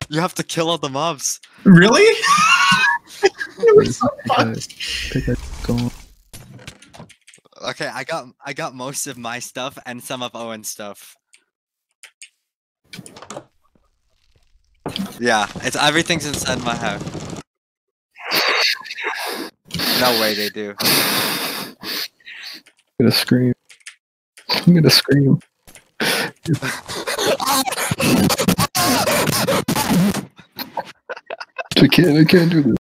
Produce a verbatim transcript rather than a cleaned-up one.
You have to kill all the mobs. Really? It was so fun. Pick a go. Okay, I got I got most of my stuff and some of Owen's stuff. Yeah, it's everything's inside my house. No way they do. I'm gonna scream. I'm gonna scream. I can't, I can't do this.